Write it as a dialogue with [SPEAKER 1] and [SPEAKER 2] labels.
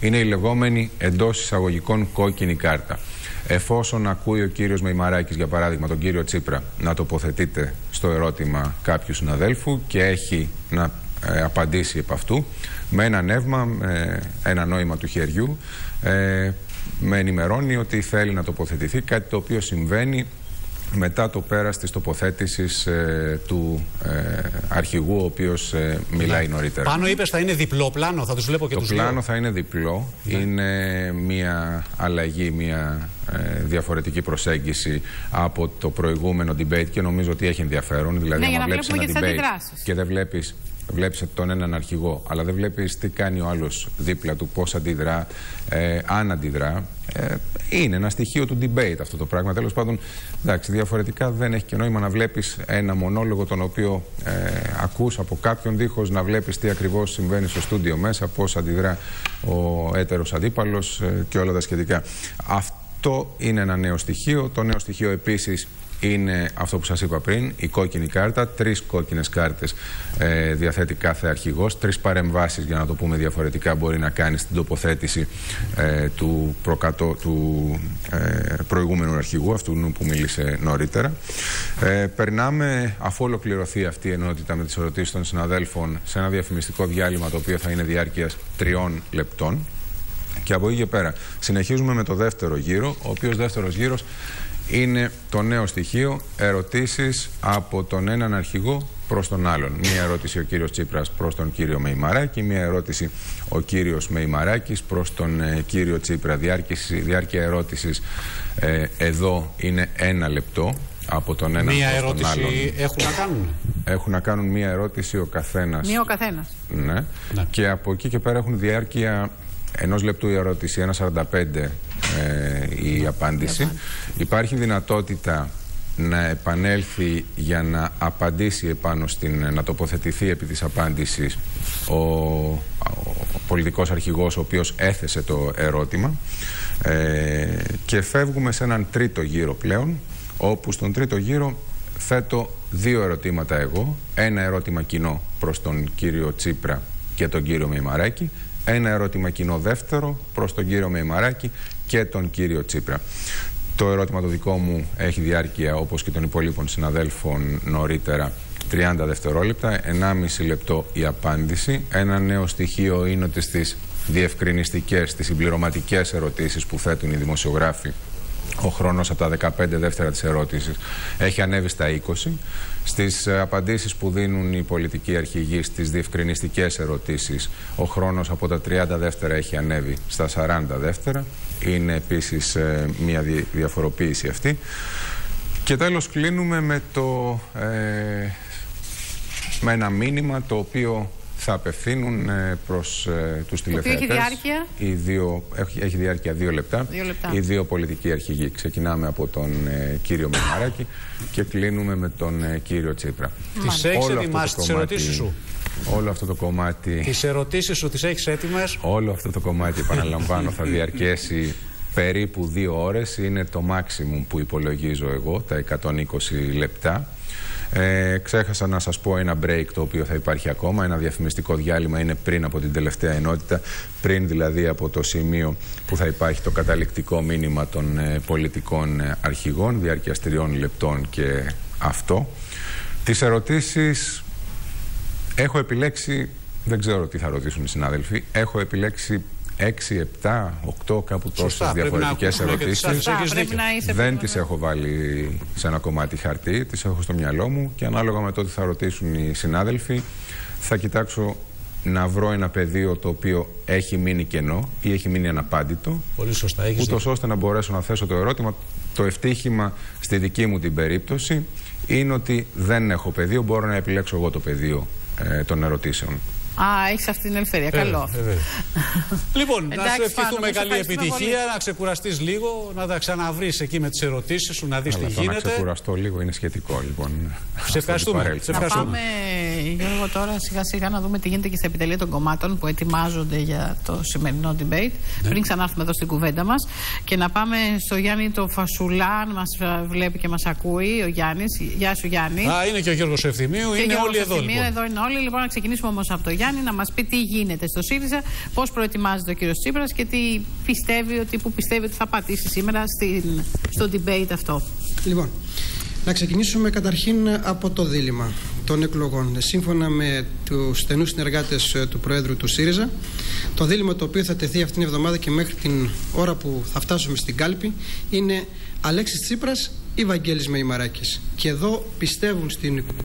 [SPEAKER 1] είναι η λεγόμενη εντός εισαγωγικών κόκκινη κάρτα. Εφόσον ακούει ο κύριος Μεϊμαράκης, για παράδειγμα, τον κύριο Τσίπρα να τοποθετείται στο ερώτημα κάποιου συναδέλφου και έχει να απαντήσει επ' αυτού με ένα νεύμα, με ένα νόημα του χεριού, με ενημερώνει ότι θέλει να τοποθετηθεί, κάτι το οποίο συμβαίνει μετά το πέρας της τοποθέτησης του αρχηγού, ο οποίος μιλάει νωρίτερα.
[SPEAKER 2] Πάνω είπες θα είναι διπλό πλάνο, θα τους βλέπω και τους δύο.
[SPEAKER 1] Το πλάνο θα είναι διπλό, είναι μια αλλαγή, μια διαφορετική προσέγγιση από το προηγούμενο debate και νομίζω ότι έχει ενδιαφέρον. Δηλαδή,
[SPEAKER 3] ναι,
[SPEAKER 1] άμα βλέπεις ένα debate
[SPEAKER 3] και
[SPEAKER 1] δεν βλέπεις τον έναν αρχηγό, αλλά δεν βλέπεις τι κάνει ο άλλος δίπλα του, πώς αντιδρά, αν αντιδρά. Είναι ένα στοιχείο του debate αυτό το πράγμα. Τέλος πάντων, εντάξει, διαφορετικά δεν έχει και νόημα να βλέπεις ένα μονόλογο τον οποίο ακούς από κάποιον, δίχως να βλέπεις τι ακριβώς συμβαίνει στο στούντιο μέσα, πώς αντιδρά ο έτερος αντίπαλος και όλα τα σχετικά. Αυτό είναι ένα νέο στοιχείο. Το νέο στοιχείο επίσης είναι αυτό που σας είπα πριν, η κόκκινη κάρτα. 3 κόκκινες κάρτες διαθέτει κάθε αρχηγός. 3 παρεμβάσεις, για να το πούμε διαφορετικά, μπορεί να κάνει στην τοποθέτηση του προηγούμενου αρχηγού, αυτού που μίλησε νωρίτερα. Περνάμε, αφού ολοκληρωθεί αυτή η ενότητα με τις ερωτήσεις των συναδέλφων, σε ένα διαφημιστικό διάλειμμα, το οποίο θα είναι διάρκειας 3 λεπτών. Και από εκεί και πέρα συνεχίζουμε με το δεύτερο γύρο, ο οποίος δεύτερος γύρος είναι το νέο στοιχείο, ερωτήσεις από τον έναν αρχηγό προς τον άλλον. Μία ερώτηση ο κύριος Τσίπρας προς τον κύριο Μεϊμαράκη, μία ερώτηση ο κύριος Μεϊμαράκης προς τον κύριο Τσίπρα. Διάρκεια ερώτησης εδώ είναι 1 λεπτό από τον έναν
[SPEAKER 2] μία
[SPEAKER 1] προς τον άλλον.
[SPEAKER 2] Μία ερώτηση έχουν να κάνουν.
[SPEAKER 1] Έχουν να κάνουν μία ερώτηση ο καθένας.
[SPEAKER 3] Μία ο καθένας.
[SPEAKER 1] Ναι. Και από εκεί και πέρα έχουν διάρκεια 1 λεπτού η ερώτηση, 1,45 η απάντηση. Υπάρχει δυνατότητα να επανέλθει για να απαντήσει επάνω να τοποθετηθεί επί της απάντησης ο πολιτικός αρχηγός, ο οποίος έθεσε το ερώτημα, και φεύγουμε σε έναν τρίτο γύρο πλέον, όπου στον τρίτο γύρο θέτω 2 ερωτήματα εγώ, ένα ερώτημα κοινό προς τον κύριο Τσίπρα και τον κύριο Μεϊμαράκη, ένα ερώτημα κοινό δεύτερο προς τον κύριο Μεϊμαράκη και τον κύριο Τσίπρα. Το ερώτημα το δικό μου έχει διάρκεια, όπως και των υπολείπων συναδέλφων νωρίτερα, 30 δευτερόλεπτα, 1,5 λεπτό η απάντηση. Ένα νέο στοιχείο είναι ότι στις διευκρινιστικές, στις συμπληρωματικές ερωτήσεις που θέτουν οι δημοσιογράφοι, ο χρόνος από τα 15 δεύτερα της ερώτησης έχει ανέβει στα 20. Στις απαντήσεις που δίνουν οι πολιτικοί αρχηγοί στις διευκρινιστικές ερωτήσεις, ο χρόνος από τα 30 δεύτερα έχει ανέβει στα 40 δεύτερα. Είναι επίσης μια διαφοροποίηση αυτή. Και τέλος κλείνουμε με ένα μήνυμα το οποίο θα απευθύνουν προς τους τηλεθεατές. Έχει διάρκεια 2 λεπτά. Οι 2 πολιτικοί αρχηγοί. Ξεκινάμε από τον κύριο Μεϊμαράκη και κλείνουμε με τον κύριο Τσίπρα.
[SPEAKER 2] Τις έχεις ετοιμάσει τις ερωτήσεις σου?
[SPEAKER 1] Όλο αυτό το κομμάτι...
[SPEAKER 2] Τις ερωτήσεις σου τις έχεις έτοιμες?
[SPEAKER 1] Όλο αυτό το κομμάτι, επαναλαμβάνω, θα διαρκέσει περίπου 2 ώρες. Είναι το maximum που υπολογίζω εγώ, τα 120 λεπτά. Ξέχασα να σας πω ένα break το οποίο θα υπάρχει ακόμα, ένα διαφημιστικό διάλειμμα, είναι πριν από την τελευταία ενότητα, πριν δηλαδή από το σημείο που θα υπάρχει το καταληκτικό μήνυμα των πολιτικών αρχηγών, διάρκειας 3 λεπτών και αυτό. Τις ερωτήσεις έχω επιλέξει, δεν ξέρω τι θα ρωτήσουν οι συνάδελφοι, έχω επιλέξει 6, 7, 8 κάπου τόσες διαφορετικές ερωτήσεις. Δεν τις έχω βάλει σε ένα κομμάτι χαρτί, τις έχω στο μυαλό μου και ανάλογα με το τι θα ρωτήσουν οι συνάδελφοι θα κοιτάξω να βρω ένα πεδίο το οποίο έχει μείνει κενό ή έχει μείνει αναπάντητο, ούτως ώστε να μπορέσω να θέσω το ερώτημα. Το ευτύχημα στη δική μου την περίπτωση είναι ότι δεν έχω πεδίο, μπορώ να επιλέξω εγώ το πεδίο των ερωτήσεων.
[SPEAKER 3] Έχεις αυτή την ελευθερία. Καλό.
[SPEAKER 2] Λοιπόν, να σου ευχηθούμε καλή επιτυχία, να ξεκουραστείς λίγο, να τα ξαναβρεις εκεί με τις ερωτήσεις σου, να δεις τι γίνεται.
[SPEAKER 1] Να ξεκουραστώ λίγο είναι σχετικό, λοιπόν.
[SPEAKER 2] Σε ευχαριστούμε.
[SPEAKER 3] Να πάμε, Γιώργο, τώρα σιγά σιγά να δούμε τι γίνεται και στα επιτελεία των κομμάτων που ετοιμάζονται για το σημερινό debate. Πριν ξανάρθουμε εδώ στην κουβέντα μας. Και να πάμε στο Γιάννη το Φασουλά, αν μας βλέπει και μας ακούει ο Γιάννης. Γεια σου, Γιάννη.
[SPEAKER 2] Είναι και ο Γιώργος Ευθυμίου, είναι όλοι εδώ.
[SPEAKER 3] Εδώ είναι όλοι. Λοιπόν, να ξεκινήσουμε όμως από το Γιάννη. Γιάννη να μας πει τι γίνεται στο ΣΥΡΙΖΑ, πώς προετοιμάζεται ο κύριος Τσίπρας και τι που πιστεύει ότι θα πατήσει σήμερα στο debate αυτό.
[SPEAKER 4] Λοιπόν, να ξεκινήσουμε καταρχήν από το δίλημμα των εκλογών. Σύμφωνα με τους στενούς συνεργάτες του Προέδρου του ΣΥΡΙΖΑ, το δίλημμα το οποίο θα τεθεί αυτήν την εβδομάδα και μέχρι την ώρα που θα φτάσουμε στην κάλπη είναι Αλέξης Τσίπρας ή Βαγγέλης Μεϊμαράκης. Και εδώ πιστεύουν στην